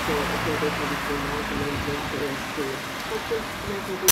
appunto è quello che stavo dicendo anche nel mentre stretto, perché